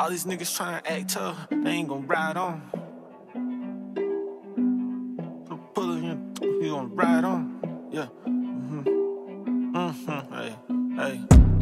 All these niggas tryna act tough, they ain't gon' ride on. Pull it in, you gon' ride on. Yeah. Hey.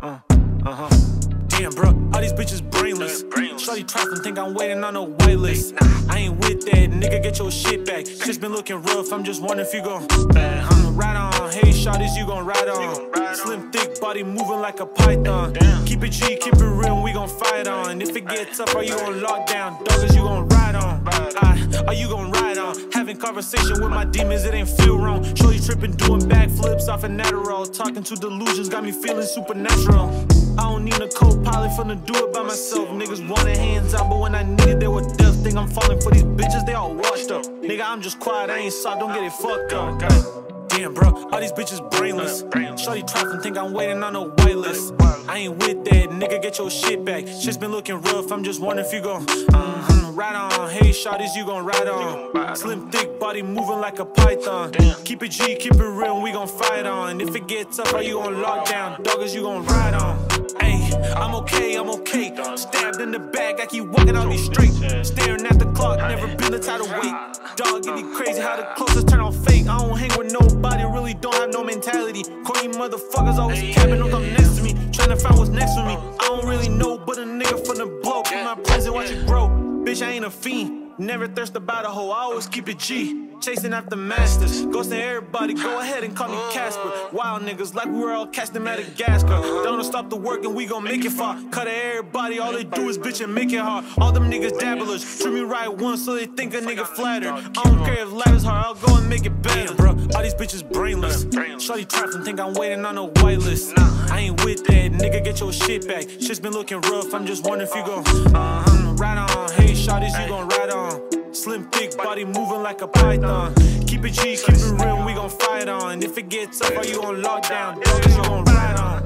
Damn, bro, all these bitches brainless. Shorty trifling, think I'm waiting on a white list. I ain't with that, nigga, get your shit back. Shit's been looking rough, I'm just wondering if you gon' ride on. Hey, shorties, you gon' ride on. Slim, thick body moving like a python. Keep it G, keep it real, we gon' fight on. If it gets up, are you on lockdown? Doggers, you gon' ride on. Are you gon' ride on? Having conversation with my demons, it ain't feel wrong. Shorty tripping, doing backflips off an Adderall. Talking to delusions, got me feeling supernatural. I don't need a co-pilot, finna do it by myself. Niggas wanted hands out, but when I need it, they were deaf. Think I'm falling for these bitches, they all washed up. Nigga, I'm just quiet, I ain't soft, don't get it fucked up. Damn, bro, all these bitches brainless. Shorty trifling, think I'm waiting on a white list. I ain't with that, nigga, get your shit back. Shit's been looking rough, I'm just wondering if you gon' ride on. Hey, shorties, you gon' ride on. Slim, thick body moving like a python. Keep it G, keep it real, we gon' fight on. If it gets up, are you on lockdown? Doggers, you gon' ride on. Ayy, I'm okay. Stabbed in the back, I keep walking out these streets. Staring at the clock, never been the type to wait. Dog, it be crazy how the closest turn on fake. I don't hang with nobody, really don't have no mentality. Corny motherfuckers always capping, don't come next to me. Tryna find what's next for me. I don't really know, but a nigga from the blow. Put my present, watch it grow. Bitch, I ain't a fiend. Never thirst about a hoe, I always keep it G. Chasing after masters, ghosting everybody, go ahead and call me Casper. Wild niggas like we were all casting Madagascar. Don't stop the work and we gon' make it far. Cut everybody, all they do is bitch and make it hard. All them niggas dabblers, treat me right once so they think a nigga flattered. I don't care if life is hard, I'll go and make it better. Bro, all these bitches brainless. Shorty trifling, think I'm waiting on a white list. I ain't with that, nigga, get your shit back. Shit's been looking rough, I'm just wondering if you gon' ride on. Hey, shorties, you gon' ride on. Slim, thick body moving like a python. Keep it G, keep it real, we gon' fight on. If it gets up, are you on lockdown? Doggers, you gon' ride on.